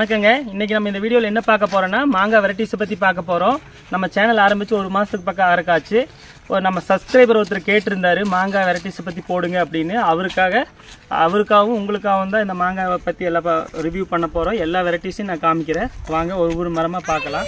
வணக்கங்க. இன்னைக்கு நம்ம இந்த வீடியோல என்ன பார்க்க போறோம்னா மாங்காய் வெரைட்டிஸ் பத்தி பார்க்க போறோம். நம்ம சேனல் ஆரம்பிச்சு ஒரு மாசத்துக்கு பக்கம் ஆரக்காச்சு. நம்ம சப்ஸ்கிரைபர் ஒருத்தர் கேட்டிருந்தாரு மாங்காய் வெரைட்டிஸ் பத்தி போடுங்க அப்படின்னு. அவருக்காகவும் உங்களுக்காகவும் தான் இந்த மாங்காவை பத்தி எல்லாம் ரிவ்யூ பண்ண போறோம். எல்லா வெரைட்டிஸையும் நான் காமிக்கிறேன். வாங்க ஒவ்வொரு மரமா பார்க்கலாம்.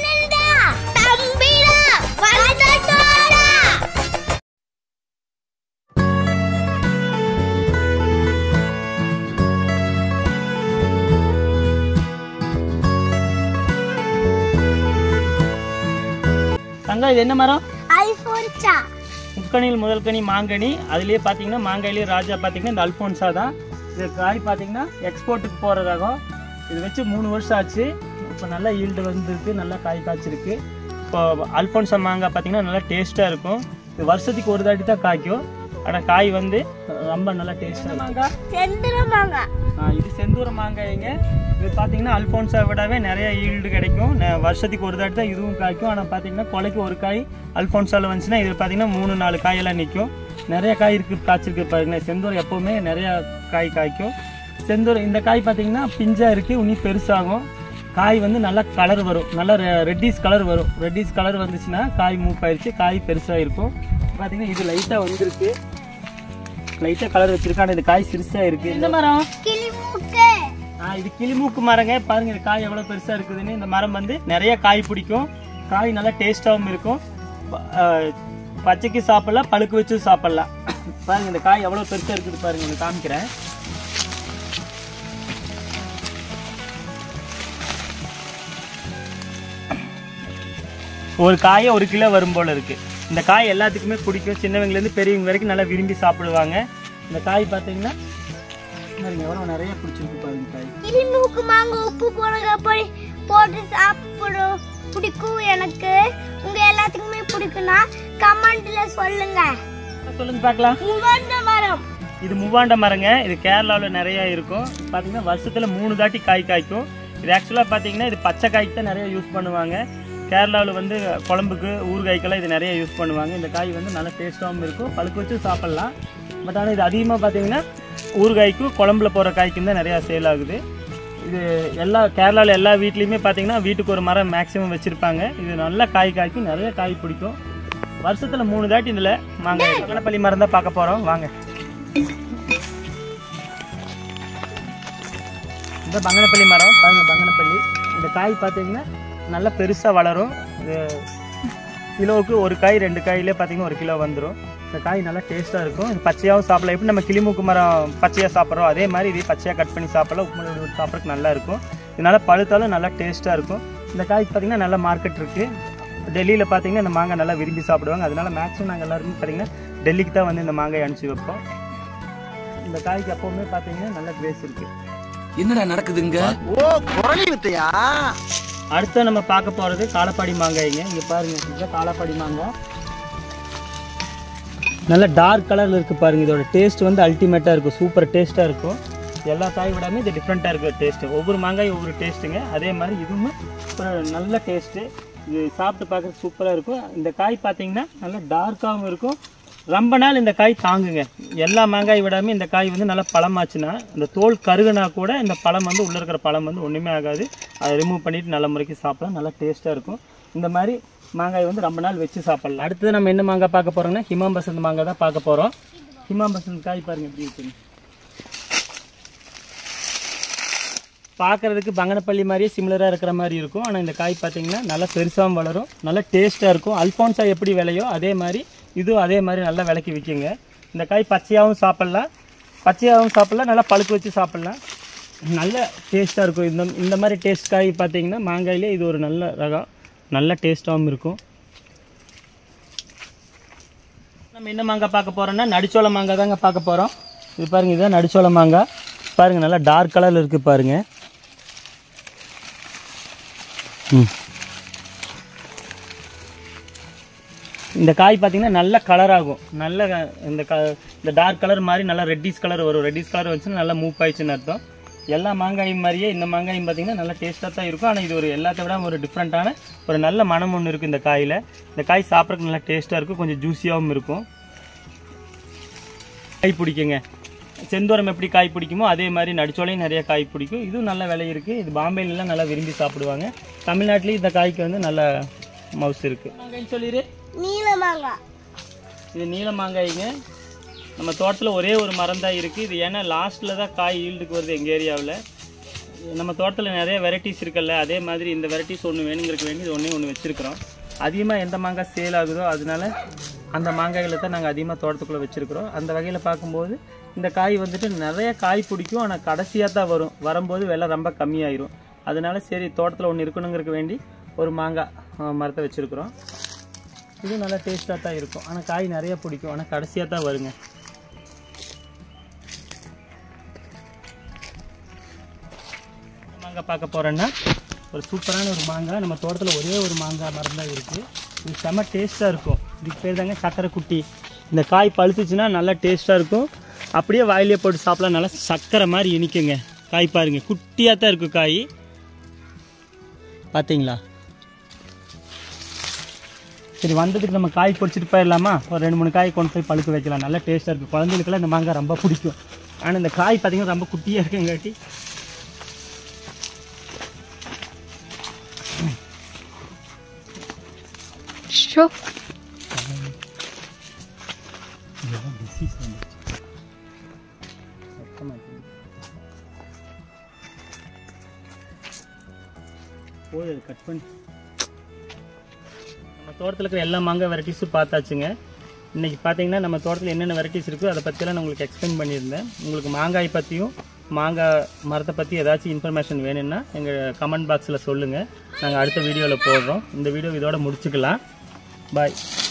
தங்கா, இது என்ன மரம்? அல்போன்சா. முக்கணியில் முதல் கனி மாங்கனி. அதுலயே பாத்தீங்கன்னா மாங்காயிலேயே ராஜா பாத்தீங்கன்னா இந்த அல்போன்சா தான். இது காய் பாத்தீங்கன்னா எக்ஸ்போர்ட்டுக்கு போற ரகம். இது வச்சு 3 வருஷம் ஆச்சு. இப்போ நல்லா ஈல்டு வந்துருக்கு, நல்லா காய் காய்ச்சிருக்கு. இப்போ அல்போன்சா மாங்காய் பாத்தீங்கன்னா நல்லா டேஸ்டா இருக்கும். இது வருஷத்துக்கு ஒரு தாட்டி தான் காய்க்கும். ஆனால் காய் வந்து ரொம்ப நல்லா டேஸ்டாக மாங்காய். செந்தூர மாங்காய். இது செந்தூர மாங்காய்ங்க. இது பார்த்தீங்கன்னா அல்போன்சா விடவே நிறைய ஈல்டு கிடைக்கும். வருஷத்துக்கு ஒரு தாட்டி தான் இதுவும் காய்க்கும். ஆனால் பார்த்தீங்கன்னா கொலைக்கு ஒரு காய் அல்போன்சாவில் வந்துச்சுன்னா இது பார்த்தீங்கன்னா 3-4 காயெல்லாம் நிற்கும். நிறைய காய் இருக்குது, காய்ச்சிருக்கு பாருங்களேன். செந்தூரம் எப்போவுமே நிறையா காய் காய்க்கும். செந்தூரம் இந்த காய் பார்த்தீங்கன்னா பிஞ்சாக இருக்குது, இன்னும் பெருசாகும். காய் வந்து நல்லா கலர் வரும், நல்லா ரெட்டிஸ் கலர் வரும். ரெட்டிஸ் கலர் வந்துச்சுன்னா காய் மூப்பாயிருச்சு, காய் பெருசாக இருக்கும். பார்த்தீங்கன்னா இது லைட்டாக வந்துருக்கு, லைட்டாக கலர் வச்சிருக்கு. ஆனால் இது காய் சிறுசாக இருக்குது. இந்த மரம் இது கிளிமூக்கு மரங்க. பாருங்க இந்த காய் எவ்வளவு பெருசா இருக்குதுன்னு. இந்த மரம் வந்து நிறைய காய் பிடிக்கும். காய் நல்லா டேஸ்டாவும் இருக்கும். பச்சைக்கு சாப்பிடலாம், பழுக்க வச்சு சாப்பிடலாம். பாருங்க இந்த காய் எவ்வளவு பெருசா இருக்குது பாருங்க. நான் காமிக்கிறேன். ஒரு காயை 1 கிலோ வரும் போல இருக்கு. இந்த காய் எல்லாத்துக்குமே பிடிக்கும். சின்னவங்கல இருந்து பெரியவங்க வரைக்கும் நல்லா விரும்பி சாப்பிடுவாங்க. இந்த காய் பாத்தீங்கன்னா எவ்வளவு நிறைய பிடிச்சிருக்கு பாருங்க. காய் கிளிமூக்கு மாங்காய் உப்பு போட்டு சாப்பிடும் பிடிக்கும் எனக்கு. உங்க எல்லாத்துக்குமே பிடிக்கும்னா கமெண்ட்ல சொல்லுங்க பார்க்கலாம். மூவாண்ட மரம். இது மூவாண்ட மரங்க. இது கேரளாவில் நிறைய இருக்கும். பார்த்தீங்கன்னா வருஷத்துல 3 தாட்டி காய் காய்க்கும். இது ஆக்சுவலாக பார்த்தீங்கன்னா இது பச்சை காய்க்கு தான் நிறைய யூஸ் பண்ணுவாங்க. கேரளாவில் வந்து குழம்புக்கு ஊறுகாய்க்கெல்லாம் இது நிறைய யூஸ் பண்ணுவாங்க. இந்த காய் வந்து நல்லா டேஸ்டாகவும் இருக்கும், பழுக்க வச்சு சாப்பிட்லாம். பட் ஆனால் இது அதிகமாக பார்த்தீங்கன்னா ஊறுகாய்க்கும் குழம்புல போகிற காய்க்கும் தான் நிறையா சேல் ஆகுது. இது கேரளாவில் எல்லா வீட்லேயுமே பார்த்தீங்கன்னா வீட்டுக்கு ஒரு மரம் மேக்ஸிமம் வச்சுருப்பாங்க. இது நல்லா காய் காய்க்கும், நிறைய காய் பிடிக்கும். வருஷத்தில் 3 தாட்டி இதில் மாங்காய் பங்கனப்பள்ளி மரம் தான் பார்க்க போகிறோம். வாங்க. இந்த பங்கனப்பள்ளி மரம் பாருங்க. பங்கனப்பள்ளி இந்த காய் பார்த்தீங்கன்னா நல்லா பெருசாக வளரும். இது கிலோவுக்கு 1 காய் 2 காயிலே பார்த்தீங்கன்னா 1 கிலோ வந்துடும். இந்த காய் நல்லா டேஸ்ட்டாக இருக்கும். இது பச்சையாகவும் சாப்பிடலாம். எப்படி நம்ம கிளிமூக்கு மரம் பச்சையாக சாப்பிட்றோம் அதே மாதிரி இது பச்சையாக கட் பண்ணி சாப்பிடலாம். உப்பு மிளகு சாப்பிட்றதுக்கு நல்லா இருக்கும். இதனால் பழுத்தாலும் நல்லா டேஸ்ட்டாக இருக்கும். இந்த காய்க்கு பார்த்திங்கன்னா நல்ல மார்க்கெட் இருக்குது. டெல்லியில் பார்த்திங்கன்னா இந்த மாங்காய் நல்லா விரும்பி சாப்பிடுவாங்க. அதனால் மேக்ஸிமம் நாங்கள் எல்லாருமே பார்த்திங்கன்னா டெல்லிக்கு தான் வந்து இந்த மாங்காய் அனுப்பிச்சி வைப்போம். இந்த காய்க்கு எப்போவுமே பார்த்திங்கன்னா நல்ல கிரேஸ் இருக்குது. என்னடா நடக்குதுங்க? அடுத்து நம்ம பார்க்க போகிறது காலப்பாடி மாங்காய்ங்க. இங்கே பாருங்கள், இதுதான் காலப்பாடி மாங்காய். நல்ல டார்க் கலரில் இருக்குது பாருங்கள். இதோட டேஸ்ட் வந்து அல்டிமேட்டாக இருக்கும், சூப்பர் டேஸ்ட்டாக இருக்கும். எல்லா காய் விடாமல் இது டிஃப்ரெண்ட்டாக இருக்குது டேஸ்ட்டு. ஒவ்வொரு மாங்காய் ஒவ்வொரு டேஸ்ட்டுங்க. அதே மாதிரி இதுவும் நல்ல டேஸ்ட்டு. இது சாப்பிட்டு பார்க்குறது சூப்பராக இருக்கும். இந்த காய் பார்த்தீங்கன்னா நல்லா டார்க்காகவும் இருக்கும். ரொம்ப நாள் இந்த காய் தாங்குங்க. எல்லா மாங்காய் விடாமல் இந்த காய் வந்து நல்லா பழமாச்சுன்னா இந்த தோல் கருகுனா கூட இந்த பழம் வந்து உள்ளே இருக்கிற பழம் வந்து ஒன்றுமே ஆகாது. அதை ரிமூவ் பண்ணிவிட்டு நல்ல முறைக்கு சாப்பிடலாம், நல்லா டேஸ்ட்டாக இருக்கும். இந்த மாதிரி மாங்காய் வந்து ரொம்ப நாள் வச்சு சாப்பிடலாம். அடுத்தது நம்ம என்ன மாங்காய் பார்க்க போகிறோம்னா ஹிமாம்பசந்த் மாங்காய் தான் பார்க்க போகிறோம். ஹிமாம்பசந்த் காய் பாருங்கள் எப்படி இருக்குன்னு. பார்க்குறதுக்கு பங்கனப்பள்ளி மாதிரியே சிமிலராக இருக்கிற மாதிரி இருக்கும். ஆனால் இந்த காய் பார்த்தீங்கன்னா நல்லா பெருசாகவும் வளரும், நல்லா டேஸ்ட்டாக இருக்கும். அல்போன்சா எப்படி விலையோ அதே மாதிரி இதுவும் அதே மாதிரி நல்லா விலைக்கு விற்குங்க. இந்த காய் பச்சையாகவும் சாப்பிட்லாம், நல்லா பழுக்க வச்சு சாப்பிட்லாம். நல்ல டேஸ்ட்டாக இருக்கும். இந்த மாதிரி டேஸ்ட் காய் பார்த்தீங்கன்னா மாங்காயிலே இது ஒரு நல்ல ரகம், நல்ல டேஸ்ட்டாகவும் இருக்கும். நம்ம என்ன மாங்காய் பார்க்க போகிறோம்னா நடிச்சோள மாங்காய் தாங்க பார்க்க போகிறோம். இது பாருங்கள், இதுதான் நடிச்சோள மாங்காய். பாருங்கள் நல்லா டார்க் கலரில் இருக்குது பாருங்கள். இந்த காய் பார்த்தீங்கன்னா நல்ல கலர் ஆகும். நல்ல இந்த டார்க் கலர் மாதிரி நல்லா ரெட்டிஸ் கலர் வரும். ரெட்டிஸ் கலர் வச்சுன்னா நல்லா மூவ் ஆயிடுச்சுன்னு அர்த்தம். எல்லா மாங்காயும் மாதிரியே இந்த மாங்காயும் பார்த்தீங்கன்னா நல்லா டேஸ்ட்டாக தான் இருக்கும். ஆனால் இது ஒரு எல்லாத்த விட ஒரு டிஃப்ரெண்ட்டான ஒரு நல்ல மனம் ஒன்று இருக்குது இந்த காயில். இந்த காய் சாப்பிட்றதுக்கு நல்லா டேஸ்ட்டாக இருக்கும், கொஞ்சம் ஜூஸியாகவும் இருக்கும். காய் பிடிக்குங்க. செந்தூரம் எப்படி காய் பிடிக்குமோ அதே மாதிரி நடுச்சோலையும் நிறைய காய் பிடிக்கும். இதுவும் நல்ல விலை இருக்குது. இது பாம்பேலாம் நல்லா விரும்பி சாப்பிடுவாங்க. தமிழ்நாட்டிலையும் இந்த காய்க்கு வந்து நல்ல மவுஸ் இருக்குது. மாங்காய்ன்னு சொல்லிடு. நீல மாங்காய். இது நீல மாங்காய்ங்க. நம்ம தோட்டத்தில் ஒரே ஒரு மரம் தான் இருக்குது. இது ஏன்னா லாஸ்ட்டில் தான் காய் ஈல்டுக்கு வருது எங்கள் ஏரியாவில். நம்ம தோட்டத்தில் நிறைய வெரைட்டிஸ் இருக்குல்ல, அதே மாதிரி இந்த வெரைட்டிஸ் ஒன்று வேணுங்கிறதுக்கு வேண்டி இது ஒன்று வச்சுருக்கிறோம். அதிகமாக எந்த மாங்காய் சேல் ஆகுதோ அதனால அந்த மாங்காய்களை தான் நாங்கள் அதிகமாக தோட்டத்துக்குள்ளே வச்சுருக்கிறோம். அந்த வகையில் பார்க்கும்போது இந்த காய் வந்துட்டு நிறைய காய் பிடிக்கும். ஆனால் கடைசியாக தான் வரும்போது விலை ரொம்ப கம்மியாயிரும். அதனால சரி தோட்டத்தில் ஒன்று இருக்கணுங்கிறதுக்கு வேண்டி ஒரு மாங்காய் மரத்தை வச்சுருக்குறோம். இது நல்லா டேஸ்ட்டாக தான் இருக்கும். ஆனால் காய் நிறைய பிடிக்கும். ஆனால் கடைசியாக தான் வருங்க. மாங்காய் பார்க்க போகிறோன்னா ஒரு சூப்பரான ஒரு மாங்காய். நம்ம தோட்டத்தில் ஒரே ஒரு மாங்காய் மரம் தான் இருக்குது. இது செம்ம டேஸ்ட்டாக இருக்கும். இதுக்கு பேர் தாங்க சக்கரை குட்டி. இந்த காய் பழுத்துச்சுன்னா நல்லா டேஸ்ட்டாக இருக்கும். அப்படியே வாயிலே போட்டு சாப்பிடலாம். நல்லா சக்கரை மாதிரி இனிக்குங்க. காய் பாருங்க, குட்டியாக தான் இருக்கும் காய். பார்த்தீங்களா? சரி, வந்ததுக்கு நம்ம காய் பொறிச்சிட்டு போயிடலாமா? ஒரு 2-3 காய் கொண்டு போய் பழுக்க வைக்கலாம். நல்லா டேஸ்ட்டாக இருக்கும். குழந்தைகளுக்கெல்லாம் இந்த மாங்காய் ரொம்ப பிடிக்கும். ஆனால் இந்த காய் பார்த்தீங்கன்னா ரொம்ப குட்டியாக இருக்குங்காட்டி கட் பண்ணி நம்ம தோட்டத்தில் இருக்கிற எல்லா மாங்காய் வெரைட்டிஸும் பார்த்தாச்சுங்க. இன்றைக்கி பார்த்தீங்கன்னா நம்ம தோட்டத்தில் என்னென்ன வெரைட்டிஸ் இருக்கோ அதை பற்றியெல்லாம் நான் உங்களுக்கு எக்ஸ்பிளைன் பண்ணியிருந்தேன். உங்களுக்கு மாங்காய் பற்றியும் மாங்காய் மரத்தை பற்றி ஏதாச்சும் இன்ஃபர்மேஷன் வேணும்னா எங்கள் கமெண்ட் பாக்ஸில் சொல்லுங்கள். நாங்கள் அடுத்த வீடியோவில் போடுறோம். இந்த வீடியோ இதோட முடிச்சுக்கலாம். பாய்.